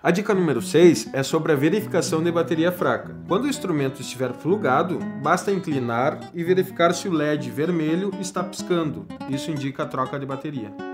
A dica número 6 é sobre a verificação de bateria fraca. Quando o instrumento estiver plugado, basta inclinar e verificar se o LED vermelho está piscando. Isso indica a troca de bateria.